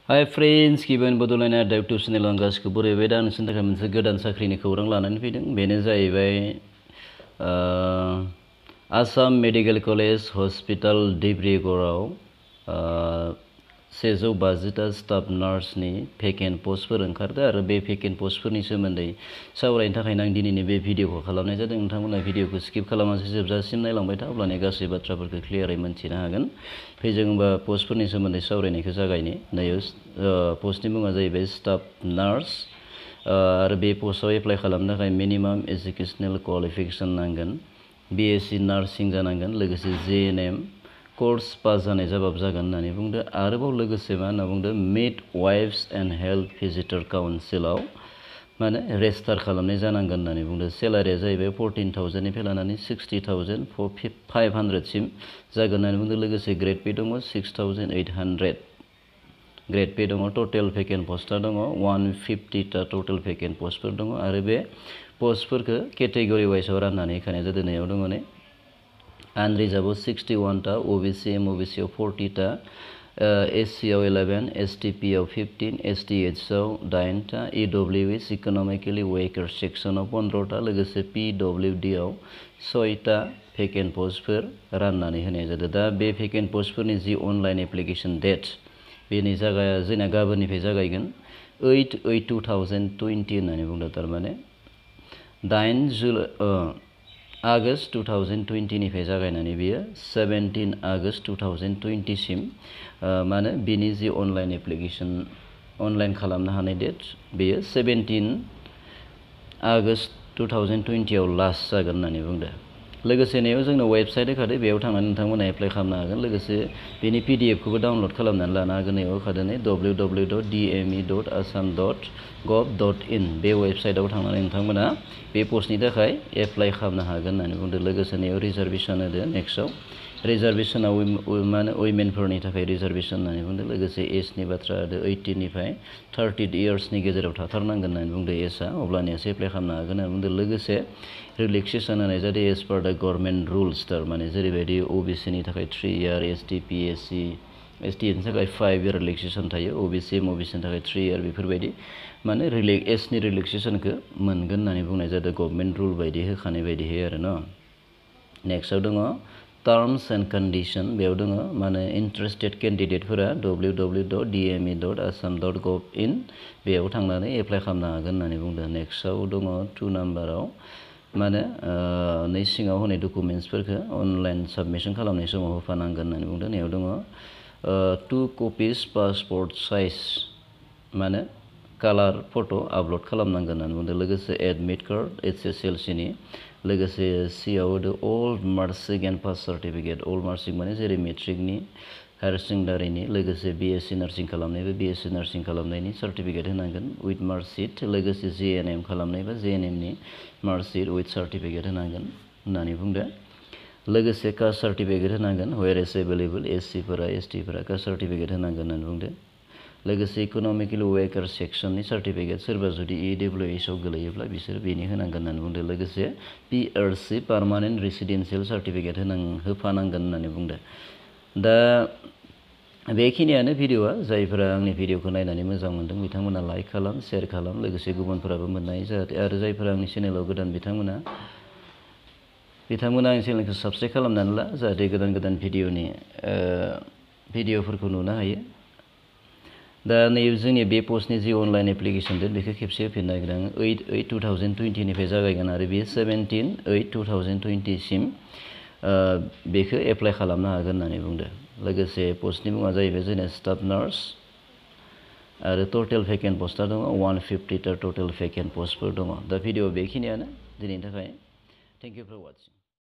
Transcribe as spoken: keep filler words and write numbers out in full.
Hi friends गिबियावनो बड'लेण्ड आयदा YouTube चेनेलाव आं गासिखौबो बरायबाय। दा नोंसोरनि थाखाय मोनसे गोदान साख्रिनि खौरां लानानै फैदों। बेनो जाहैबाय आसाम मेडिकेल कलेज हस्पिटाल डिब्रुगड़आव सेजौ बाजिटा स्टाफ नार्सनि भेकेन्ट पस्टफोर ओंखारदों आरो बे भेकेन्ट पस्टफोरनि सोमोन्दै सावरायनो थाखायनो आं दिनैनि बे भिडिअखौ खालामनाय जादों। नोंथांमोना भिडिअखौ स्किप खालामासै जोबजासिम नायलांबाय था, अब्लानो गासै बाथ्राफोरखौ क्लियारै मोन्थिनो हागोन। फै जों होमबा पस्टफोरनि सोमोन्दै सावरायनायखौ जागायनि। नैयाव पस्टनि मुङा जाहैबाय स्टाफ नार्स आरो बे पस्टआव एप्लाइ खालामनो थाखाय मिनिमाम एजुकेसनेल क्वालिफिकेसन नांगोन। बिएससि नार्सिं जानांगोन, लोगोसे जिएनएम कर्स पास जानाय जाबाबो जागोन होननानै बुंदो। आरोबाव लोगोसे मा होनना बुंदो, midwives and health visitor काउन्सिलाव माने रेजिस्टार खालामनाय जानांगोन होननानै बुंदो। सेलारिया जाहैबाय फरटिन थावजेन्डनिफ्राय लानानै सिक्सटि थावजेन्ड फाइभ हान्ड्रेडसिम जागोन होननानै बुंदो। लोगोसे ग्रेड पे दङ six thousand eight hundred grade pay दङ। टटेल भेकेन्ट पस्टआ दङ वान फिफ्टिटा टटेल भेकेन्ट पस्टफोर दङ आरो बे पस्टफोरखौ केटेगरि वाइसआव राननानै होखानाय जादों। नैयाव दङ नै आनरिजार्भआव सिक्सटि वानटा, अबिसि एमअबिसिआव फर्टिटा, एससिआव इलेभेन, एसटिपिआव फिफ्टिन, एसटिएचआव दाइनटा, इडब्लिउएस इकनमिकेलि वेकार सेक्सनाव पन्द्रटा, लोगोसे पिडब्लिउडिआव सयटा भेकेन्ट पस्टफोर राननानै होनाय जादों। दा बे भेकेन्ट पस्टफोरनि जि अनलाइन एप्लिकेसन डेट बेनि जागाया जोंना गाबोननिफ्राय जागायगोन। Eight eight two thousand twenty होननानै बुंदों, थारमाने दाइन जुलाइ आगष्ट टु थावजेन्ड टुइन्टिनिफ्राय जागायनानै बियो सेभेन्टिन आगष्ट टु थावजेन्ड टुइन्टिसिम माने बिनि जि अनलाइन एप्लिकेसन अनलाइन खालामनो हानाय डेट बेयो सेभेन्टिन आगष्ट टु थावजेन्ड टुइन्टिआव लास्ट जागोन होननानै बुंदों। लोगोसे नैयाव जोंनो वेबसाइट होखादों, बेयाव थांनानै नोंथांमोना एप्लाइ खालामनो हागोन। लोगोसे बेनि पिडिएफखौबो डाउनलड खालामनानै लानो हागोन। नैयाव होखादों नै W W dot DME dot Assam dot gov dot in बे वेबसाइटआव थांनानै नोंथांमोना बे पस्टनि थाखाय एप्लाइ खालामनो हागोन होननानै बुंदों। लोगोसे नैयाव रिजार्भेसन होदो। नेक्स्टआव रिजार्भेसनाव मा होनो उइमेनफोरनि थाखाय रिजार्भेसन होननानै बुंदों। लोगोसे एजनि बाथ्रा होदो, ओइटिननिफ्राय थार्टि इयार्सनि गेजेराव थाथारनांगोन होननानै बुंदों एजआ, अब्लानियासो एप्लाइ खालामनो हागोन होननानै बुंदों। लोगोसे रिलेक्सेसन होनाय जादों एज पार दा गभर्नमेन्ट रुल्स, थारमाने जेरैबायदि अबिसिनि थाखाय थ्रि इयार, एसटि पिएससि एसटिनि थाखाय फाइभ इयार रिलेक्सेसन थायो, अबिसि एमअबिसिनि थाखाय थ्रि इयार, बेफोरबायदि माने रिले एजनि रिलेक्सेसनखौ मोनगोन होननानै बुंनाय जादों गभर्नमेन्ट रुल बायदि होखानाय बायदिहै आरो न'। नेक्स्टआव दङ टार्म्स एन्ड कन्डिसन। बेयाव दङ माने इन्टारेस्टेड केन्डिडेटफोरा W W dot DME dot Assam dot gov in बेयाव थांनानै एप्लाइ खालामनो हागोन होननानै बुंदों। नेक्स्टआव दङ टु नाम्बाराव माने नै सिङाव होनाय डकुमेन्टसफोरखौ अनलाइन साबमिसन खालामनाय समाव होफानांगोन होननानै बुंदों। नैयाव दङ टु कपिस पासपर्ट साइज माने कालार फट' आपल'ड खालामनांगोन होननानै बुंदों। लोगोसे admit card H S L सिनि, लोगोसे सिआव होदो old marksheet and pass certificate. Old marksheet माने जेरै मेट्रिकनि, हायार सेकेन्डारिनि, लोगोसे बिएससि नार्सिं खालामनायबा बिएससि नार्सिं खालामनायनि सार्टिफिकेट होनांगोन उइथ मार्कसिट, लोगोसे जिएनएम खालामनायबा जिएनएमनि मार्कसिट उइथ सार्टिफिकेट होनांगोन होननानै बुंदों। लोगोसे कास्ट सार्टिफिकेट होनांगोन, वेर एस एभेलेबल एससिफोरा एसटिफोरा कास्ट सार्टिफिकेट होनांगोन होननानै बुंदों। लोगोसे इकनमिकेलि वेकार सेक्सननि सार्टिफिकेट, सोरबा जुदि इडब्लिउएसआव गोलैयोब्ला बिसोर बेनि होनांगोन होननानै बुंदों। लोगोसे पिआरसि पार्मानेन्ट रेसिडेन्सियेल सार्टिफिकेट होनां होफानांगोन होननानै बुंदों। दा बेखिनियानो भिडिअआ। जायफोरा आंनि भिडिअखौ नायनानै मोजां मोनदों बिथांमोना लाइक खालाम, शेयार खालाम, लोगोसे गुबुनफोराबो मोननो हायो जाहाथे। आरो जायफोरा आंनि चेनेलाव गोदान बिथांमोना बिथांमोना आंनि चेनेलखौ साबस्क्राइब खालामनानै ला, जाहाथे गोदान गोदान भिडिअनि भिडिअफोरखौ नुनो हायो। दा नै जोंनि बे पस्टनि जि अनलाइन एप्लिकेसन डेट बेखौ खेबसे होफिननो नागिरदों आङो। ओइट ओइट टु थावजेन्ड टुइन्टिनिफ्राय जागायगोन आरो बेयो सेभेन्टिन ओइट टु थावजेन्ड टुइन्टिसिम बेखौ एप्लाइ खालामनो हागोन होननानै बुंदों। लोगोसे पस्टनि मुङा जाहैबाय जोंना स्टाफ नार्स आरो टटेल भेकेन्ट पस्टआ दङ वान फिफ्टिटा टटेल भेकेन्ट पस्टफोर दङ। दा भिडिअ बेखिनियानो दिनैनि थाखाय। Thank you for वाचिं।